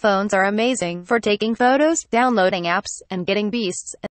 Phones are amazing for taking photos, downloading apps, and getting beasts.